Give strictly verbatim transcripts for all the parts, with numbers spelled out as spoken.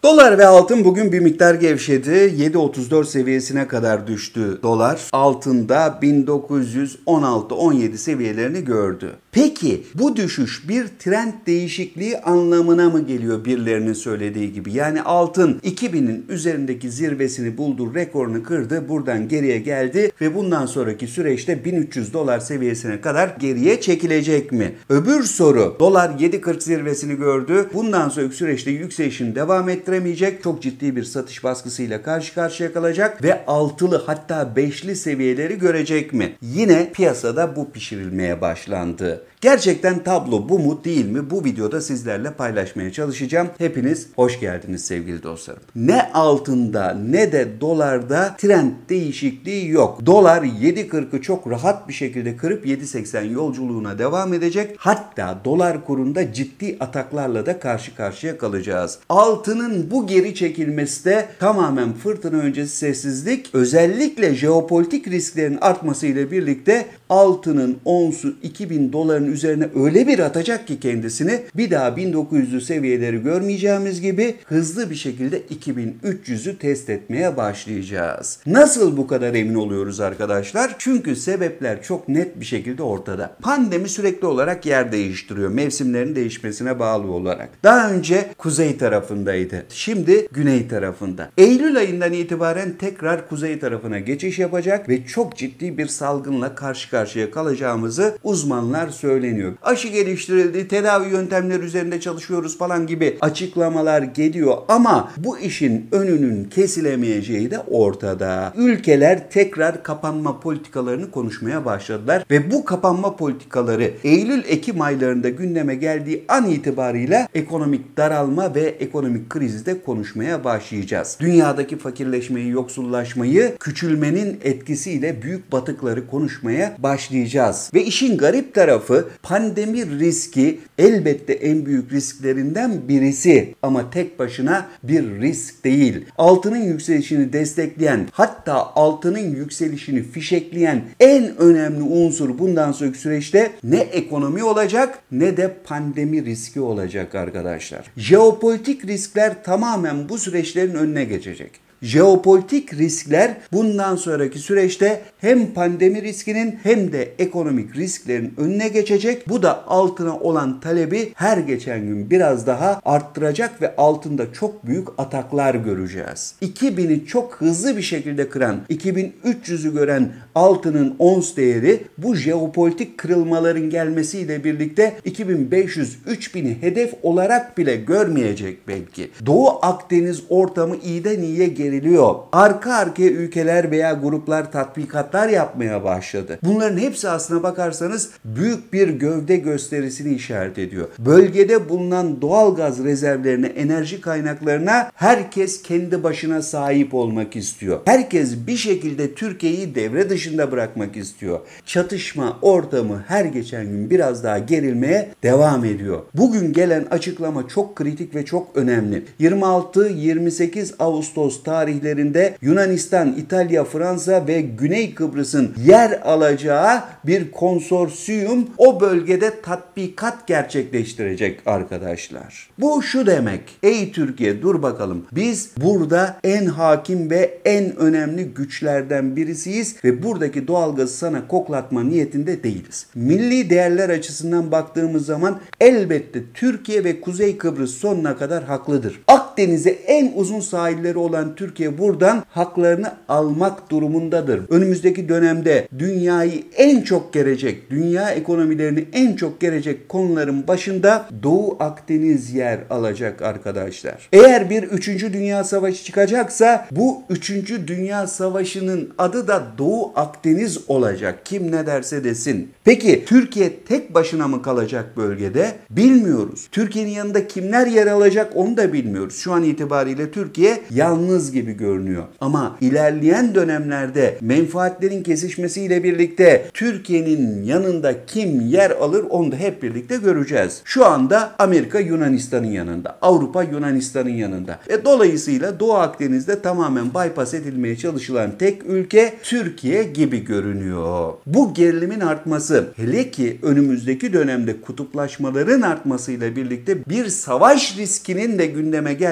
Dolar ve altın bugün bir miktar gevşedi. yedi otuz dört seviyesine kadar düştü dolar. Altında bin dokuz yüz on altı on yedi seviyelerini gördü. Peki bu düşüş bir trend değişikliği anlamına mı geliyor birilerinin söylediği gibi? Yani altın iki binin üzerindeki zirvesini buldu, rekorunu kırdı, buradan geriye geldi ve bundan sonraki süreçte bin üç yüz dolar seviyesine kadar geriye çekilecek mi? Öbür soru, dolar yedi kırk zirvesini gördü. Bundan sonraki süreçte yükselişini devam ettiremeyecek. Çok ciddi bir satış baskısıyla karşı karşıya kalacak ve altılı hatta beşli seviyeleri görecek mi? Yine piyasada bu pişirilmeye başlandı. Gerçekten tablo bu mu değil mi? Bu videoda sizlerle paylaşmaya çalışacağım. Hepiniz hoş geldiniz sevgili dostlarım. Ne altında ne de dolarda trend değişikliği yok. Dolar yedi kırkı çok rahat bir şekilde kırıp yedi seksen yolculuğuna devam edecek. Hatta dolar kurunda ciddi ataklarla da karşı karşıya kalacağız. Altının bu geri çekilmesi de tamamen fırtına öncesi sessizlik. Özellikle jeopolitik risklerin artmasıyla birlikte altının onsu iki bin doların üzerine öyle bir atacak ki kendisini bir daha bin dokuz yüzlü seviyeleri görmeyeceğimiz gibi hızlı bir şekilde iki bin üç yüzü test etmeye başlayacağız. Nasıl bu kadar emin oluyoruz arkadaşlar? Çünkü sebepler çok net bir şekilde ortada. Pandemi sürekli olarak yer değiştiriyor. Mevsimlerin değişmesine bağlı olarak. Daha önce kuzey tarafındaydı. Şimdi güney tarafında. Eylül ayından itibaren tekrar kuzey tarafına geçiş yapacak ve çok ciddi bir salgınla karşı karşıya kalacağımızı uzmanlar söyleniyor. Aşı geliştirildi, tedavi yöntemleri üzerinde çalışıyoruz falan gibi açıklamalar geliyor ama bu işin önünün kesilemeyeceği de ortada. Ülkeler tekrar kapanma politikalarını konuşmaya başladılar ve bu kapanma politikaları Eylül-Ekim aylarında gündeme geldiği an itibarıyla ekonomik daralma ve ekonomik krizi de konuşmaya başlayacağız. Dünyadaki fakirleşmeyi, yoksullaşmayı, küçülmenin etkisiyle büyük batıkları konuşmaya başlayacağız. Ve işin garip tarafı pandemi riski elbette en büyük risklerinden birisi ama tek başına bir risk değil. Altının yükselişini destekleyen hatta altının yükselişini fişekleyen en önemli unsur bundan sonraki süreçte ne ekonomi olacak ne de pandemi riski olacak arkadaşlar. Jeopolitik riskler tamamen bu süreçlerin önüne geçecek. Jeopolitik riskler bundan sonraki süreçte hem pandemi riskinin hem de ekonomik risklerin önüne geçecek. Bu da altına olan talebi her geçen gün biraz daha arttıracak ve altında çok büyük ataklar göreceğiz. iki bini çok hızlı bir şekilde kıran, iki bin üç yüzü gören altının ons değeri bu jeopolitik kırılmaların gelmesiyle birlikte iki bin beş yüz üç bini hedef olarak bile görmeyecek belki. Doğu Akdeniz ortamı iyiden iyiye geri Veriliyor. Arka arkaya ülkeler veya gruplar tatbikatlar yapmaya başladı. Bunların hepsi aslına bakarsanız büyük bir gövde gösterisini işaret ediyor. Bölgede bulunan doğal gaz rezervlerine, enerji kaynaklarına herkes kendi başına sahip olmak istiyor. Herkes bir şekilde Türkiye'yi devre dışında bırakmak istiyor. Çatışma ortamı her geçen gün biraz daha gerilmeye devam ediyor. Bugün gelen açıklama çok kritik ve çok önemli. yirmi altı yirmi sekiz Ağustos tarihinde tarihlerinde Yunanistan, İtalya, Fransa ve Güney Kıbrıs'ın yer alacağı bir konsorsiyum o bölgede tatbikat gerçekleştirecek arkadaşlar. Bu şu demek: ey Türkiye dur bakalım, biz burada en hakim ve en önemli güçlerden birisiyiz ve buradaki doğalgazı sana koklatma niyetinde değiliz. Milli değerler açısından baktığımız zaman elbette Türkiye ve Kuzey Kıbrıs sonuna kadar haklıdır. Akdeniz'e en uzun sahilleri olan Türkiye buradan haklarını almak durumundadır. Önümüzdeki dönemde dünyayı en çok gerecek, dünya ekonomilerini en çok gerecek konuların başında Doğu Akdeniz yer alacak arkadaşlar. Eğer bir üçüncü Dünya Savaşı çıkacaksa bu üçüncü Dünya Savaşı'nın adı da Doğu Akdeniz olacak. Kim ne derse desin. Peki Türkiye tek başına mı kalacak bölgede? Bilmiyoruz. Türkiye'nin yanında kimler yer alacak onu da bilmiyoruz. Şu an itibariyle Türkiye yalnız gibi görünüyor. Ama ilerleyen dönemlerde menfaatlerin kesişmesiyle birlikte Türkiye'nin yanında kim yer alır onu da hep birlikte göreceğiz. Şu anda Amerika Yunanistan'ın yanında. Avrupa Yunanistan'ın yanında. E dolayısıyla Doğu Akdeniz'de tamamen bypass edilmeye çalışılan tek ülke Türkiye gibi görünüyor. Bu gerilimin artması, hele ki önümüzdeki dönemde kutuplaşmaların artmasıyla birlikte bir savaş riskinin de gündeme gelmesi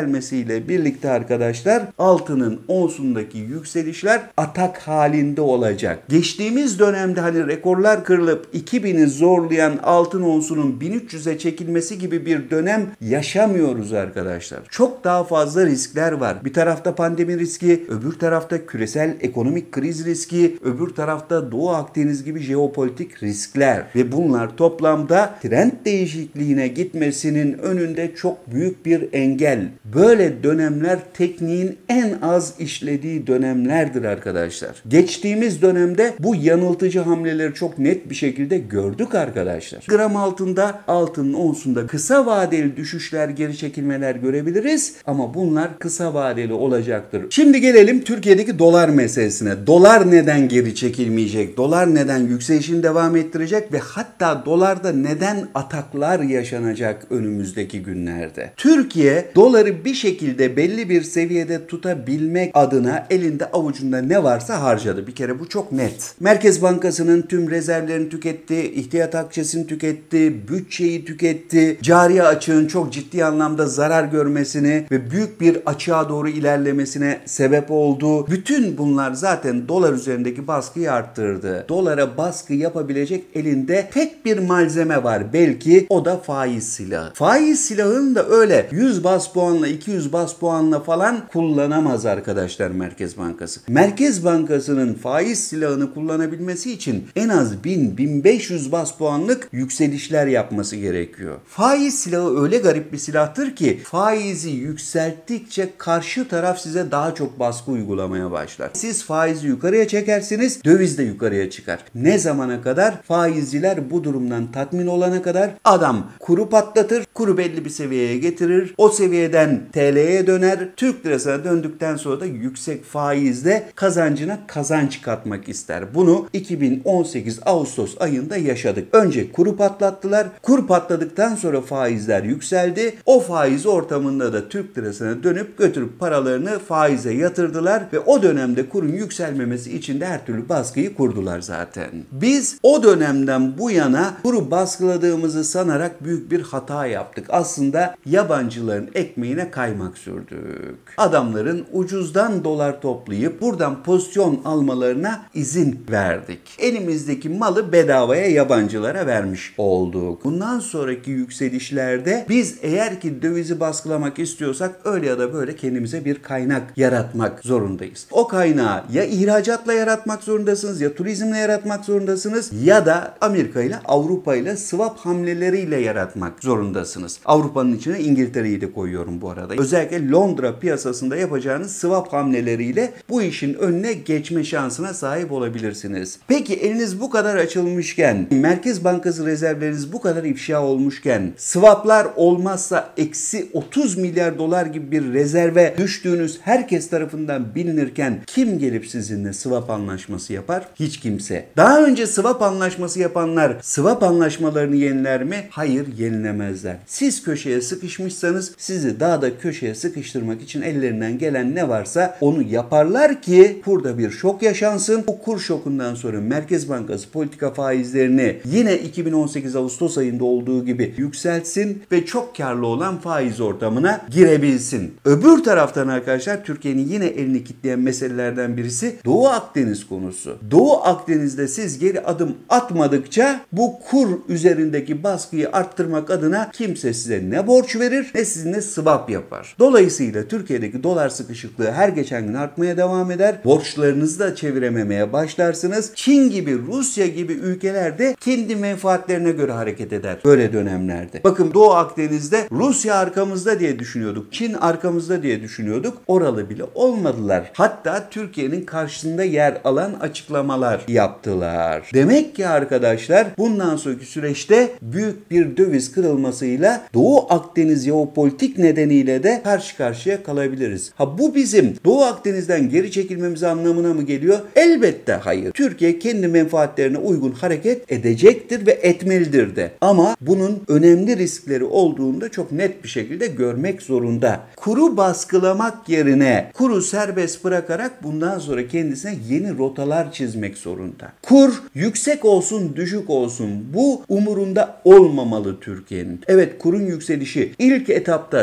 yükselmesiyle birlikte arkadaşlar altının onsundaki yükselişler atak halinde olacak. Geçtiğimiz dönemde hani rekorlar kırılıp iki bini zorlayan altın onsunun bin üç yüze çekilmesi gibi bir dönem yaşamıyoruz arkadaşlar. Çok daha fazla riskler var. Bir tarafta pandemi riski, öbür tarafta küresel ekonomik kriz riski, öbür tarafta Doğu Akdeniz gibi jeopolitik riskler ve bunlar toplamda trend değişikliğine gitmesinin önünde çok büyük bir engel. Böyle dönemler tekniğin en az işlediği dönemlerdir arkadaşlar. Geçtiğimiz dönemde bu yanıltıcı hamleleri çok net bir şekilde gördük arkadaşlar. Gram altında, altının onsunda kısa vadeli düşüşler, geri çekilmeler görebiliriz ama bunlar kısa vadeli olacaktır. Şimdi gelelim Türkiye'deki dolar meselesine. Dolar neden geri çekilmeyecek? Dolar neden yükselişini devam ettirecek ve hatta dolarda neden ataklar yaşanacak önümüzdeki günlerde? Türkiye doları bir şekilde belli bir seviyede tutabilmek adına elinde avucunda ne varsa harcadı. Bir kere bu çok net. Merkez Bankası'nın tüm rezervlerini tüketti, ihtiyat akçesini tüketti, bütçeyi tüketti, cari açığın çok ciddi anlamda zarar görmesini ve büyük bir açığa doğru ilerlemesine sebep oldu. Bütün bunlar zaten dolar üzerindeki baskıyı arttırdı. Dolara baskı yapabilecek elinde tek bir malzeme var. Belki o da faiz silahı. Faiz silahını da öyle yüz bas puanla, iki yüz bas puanla falan kullanamaz arkadaşlar Merkez Bankası. Merkez Bankası'nın faiz silahını kullanabilmesi için en az bin bin beş yüz bas puanlık yükselişler yapması gerekiyor. Faiz silahı öyle garip bir silahtır ki faizi yükselttikçe karşı taraf size daha çok baskı uygulamaya başlar. Siz faizi yukarıya çekersiniz, döviz de yukarıya çıkar. Ne zamana kadar? Faizciler bu durumdan tatmin olana kadar adam kuru patlatır, kuru belli bir seviyeye getirir, o seviyeden T L'ye döner, Türk lirasına döndükten sonra da yüksek faizle kazancına kazanç katmak ister. Bunu iki bin on sekiz Ağustos ayında yaşadık. Önce kuru patlattılar, kur patladıktan sonra faizler yükseldi. O faiz ortamında da Türk lirasına dönüp götürüp paralarını faize yatırdılar ve o dönemde kurun yükselmemesi için de her türlü baskıyı kurdular zaten. Biz o dönemden bu yana kuru baskıladığımızı sanarak büyük bir hata yaptık. Aslında yabancıların ekmeğine kaymak sürdük. Adamların ucuzdan dolar toplayıp buradan pozisyon almalarına izin verdik. Elimizdeki malı bedavaya yabancılara vermiş olduk. Bundan sonraki yükselişlerde biz eğer ki dövizi baskılamak istiyorsak öyle ya da böyle kendimize bir kaynak yaratmak zorundayız. O kaynağı ya ihracatla yaratmak zorundasınız, ya turizmle yaratmak zorundasınız, ya da Amerika ile Avrupa ile swap hamleleriyle yaratmak zorundasınız. Avrupa'nın içine İngiltere'yi de koyuyorum bu arada. Özellikle Londra piyasasında yapacağınız swap hamleleriyle bu işin önüne geçme şansına sahip olabilirsiniz. Peki eliniz bu kadar açılmışken, Merkez Bankası rezervleriniz bu kadar ifşa olmuşken, swaplar olmazsa eksi otuz milyar dolar gibi bir rezerve düştüğünüz herkes tarafından bilinirken kim gelip sizinle swap anlaşması yapar? Hiç kimse. Daha önce swap anlaşması yapanlar swap anlaşmalarını yeniler mi? Hayır, yenilemezler. Siz köşeye sıkışmışsanız sizi daha da köşeye sıkıştırmak için ellerinden gelen ne varsa onu yaparlar ki kurda bir şok yaşansın. Bu kur şokundan sonra Merkez Bankası politika faizlerini yine iki bin on sekiz Ağustos ayında olduğu gibi yükseltsin ve çok karlı olan faiz ortamına girebilsin. Öbür taraftan arkadaşlar Türkiye'nin yine elini kitleyen meselelerden birisi Doğu Akdeniz konusu. Doğu Akdeniz'de siz geri adım atmadıkça bu kur üzerindeki baskıyı arttırmak adına kimse size ne borç verir ne sizinle swap yapar. Dolayısıyla Türkiye'deki dolar sıkışıklığı her geçen gün artmaya devam eder. Borçlarınızı da çevirememeye başlarsınız. Çin gibi, Rusya gibi ülkeler de kendi menfaatlerine göre hareket eder böyle dönemlerde. Bakın Doğu Akdeniz'de Rusya arkamızda diye düşünüyorduk. Çin arkamızda diye düşünüyorduk. Oralı bile olmadılar. Hatta Türkiye'nin karşısında yer alan açıklamalar yaptılar. Demek ki arkadaşlar bundan sonraki süreçte büyük bir döviz kırılmasıyla Doğu Akdeniz jeopolitik nedeniyle de karşı karşıya kalabiliriz. Ha bu bizim Doğu Akdeniz'den geri çekilmemiz anlamına mı geliyor? Elbette hayır. Türkiye kendi menfaatlerine uygun hareket edecektir ve etmelidir de. Ama bunun önemli riskleri olduğunu da çok net bir şekilde görmek zorunda. Kuru baskılamak yerine kuru serbest bırakarak bundan sonra kendisine yeni rotalar çizmek zorunda. Kur yüksek olsun, düşük olsun bu umurunda olmamalı Türkiye'nin. Evet kurun yükselişi ilk etapta Türkiye'nin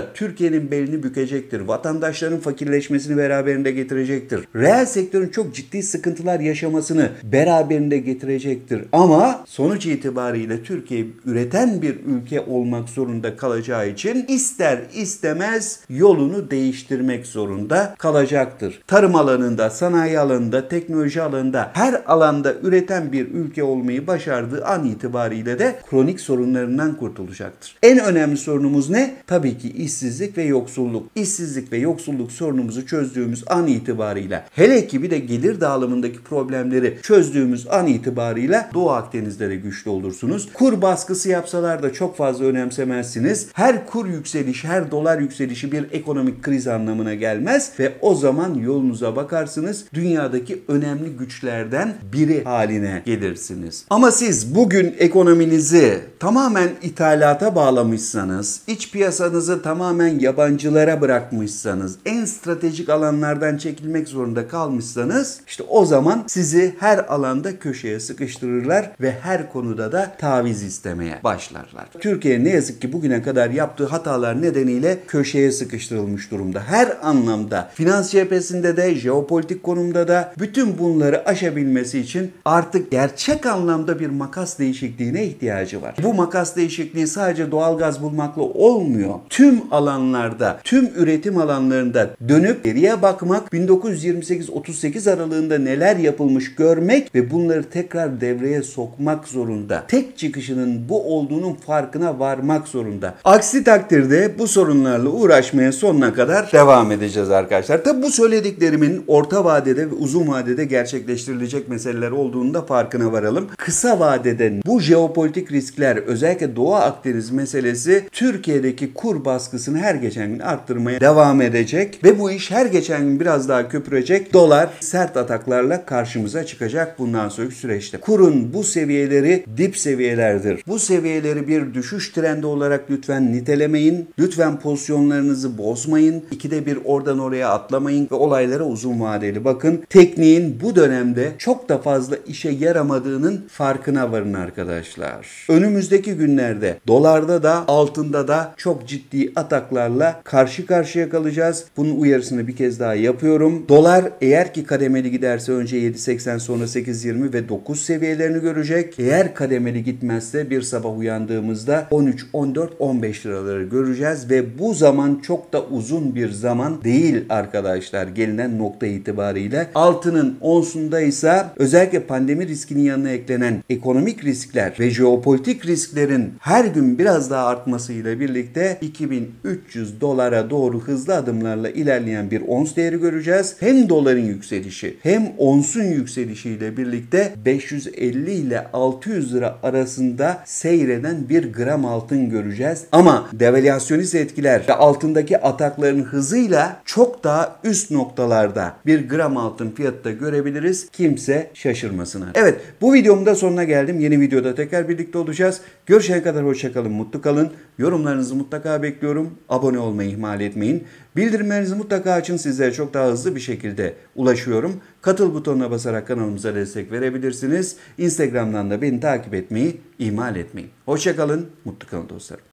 Türkiye'nin belini bükecektir. Vatandaşların fakirleşmesini beraberinde getirecektir. Reel sektörün çok ciddi sıkıntılar yaşamasını beraberinde getirecektir. Ama sonuç itibariyle Türkiye üreten bir ülke olmak zorunda kalacağı için ister istemez yolunu değiştirmek zorunda kalacaktır. Tarım alanında, sanayi alanında, teknoloji alanında her alanda üreten bir ülke olmayı başardığı an itibariyle de kronik sorunlarından kurtulacaktır. En önemli sorunumuz ne? Tabii ki işsizlik ve yoksulluk. İşsizlik ve yoksulluk sorunumuzu çözdüğümüz an itibariyle, hele ki bir de gelir dağılımındaki problemleri çözdüğümüz an itibariyle Doğu Akdeniz'de de güçlü olursunuz. Kur baskısı yapsalar da çok fazla önemsemezsiniz. Her kur yükselişi, her dolar yükselişi bir ekonomik kriz anlamına gelmez ve o zaman yolunuza bakarsınız, dünyadaki önemli güçlerden biri haline gelirsiniz. Ama siz bugün ekonominizi tamamen ithalata bağlamışsanız, iç piyasanızı tamamen yabancılara bırakmışsanız, en stratejik alanlardan çekilmek zorunda kalmışsanız, işte o zaman sizi her alanda köşeye sıkıştırırlar ve her konuda da taviz istemeye başlarlar. Türkiye ne yazık ki bugüne kadar yaptığı hatalar nedeniyle köşeye sıkıştırılmış durumda. Her anlamda, finans cephesinde de, jeopolitik konumda da bütün bunları aşabilmesi için artık gerçek anlamda bir makas değişikliğine ihtiyacı var. Bu makas değişikliği sadece doğalgaz bulmakla olmuyor. Tüm alanlarda, tüm üretim alanlarında dönüp geriye bakmak, bin dokuz yüz yirmi sekiz otuz sekiz aralığında neler yapılmış görmek ve bunları tekrar devreye sokmak zorunda. Tek çıkışının bu olduğunun farkına varmak zorunda. Aksi takdirde bu sorunlarla uğraşmaya sonuna kadar devam edeceğiz arkadaşlar. Tabi bu söylediklerimin orta vadede ve uzun vadede gerçekleştirilecek meseleler olduğunu da farkına varalım. Kısa vadede bu jeopolitik riskler, özellikle Doğu Akdeniz meselesi Türkiye'deki kur baskısını her geçen gün arttırmaya devam edecek ve bu iş her geçen gün biraz daha köpürecek. Dolar sert ataklarla karşımıza çıkacak bundan sonraki süreçte. Kurun bu seviyeleri dip seviyelerdir. Bu seviyeleri bir düşüş trendi olarak lütfen nitelemeyin. Lütfen pozisyonlarınızı bozmayın. İkide bir oradan oraya atlamayın ve olaylara uzun vadeli bakın. Tekniğin bu dönemde çok da fazla işe yaramadığının farkına varın arkadaşlar. Önümüzdeki günlerde dolarda da altında da çok ciddi ataklarla karşı karşıya kalacağız. Bunun uyarısını bir kez daha yapıyorum. Dolar eğer ki kademeli giderse önce yedi seksen sonra sekiz yirmi ve dokuz seviyelerini görecek. Eğer kademeli gitmezse bir sabah uyandığımızda on üç, on dört, on beş liraları göreceğiz ve bu zaman çok da uzun bir zaman değil arkadaşlar gelinen nokta itibariyle. Altının onsunda ise özellikle pandemi riskinin yanına eklenen ekonomik riskler ve jeopolitik risklerin her gün biraz daha artmasıyla birlikte iki bin üç yüz dolara doğru hızlı adımlarla ilerleyen bir ons değeri göreceğiz. Hem doların yükselişi hem onsun yükselişiyle birlikte beş yüz elli ile altı yüz lira arasında seyreden bir gram altın göreceğiz. Ama devalüasyonist etkiler ve altındaki atakların hızıyla çok daha üst noktalarda bir gram altın fiyatı da görebiliriz. Kimse şaşırmasın. Evet, bu videomun da sonuna geldim. Yeni videoda tekrar birlikte olacağız. Görüşene kadar hoşça kalın, mutlu kalın. Yorumlarınızı mutlaka bekliyorum. Abone olmayı ihmal etmeyin. Bildirimlerinizi mutlaka açın. Sizlere çok daha hızlı bir şekilde ulaşıyorum. Katıl butonuna basarak kanalımıza destek verebilirsiniz. Instagram'dan da beni takip etmeyi ihmal etmeyin. Hoşça kalın, mutlu kalın dostlarım.